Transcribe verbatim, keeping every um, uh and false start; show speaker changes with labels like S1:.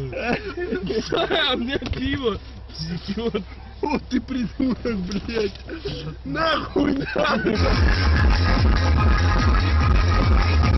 S1: А у меня пиво. Течет.
S2: Вот ты придурок, блядь. Нахуй, нахуй.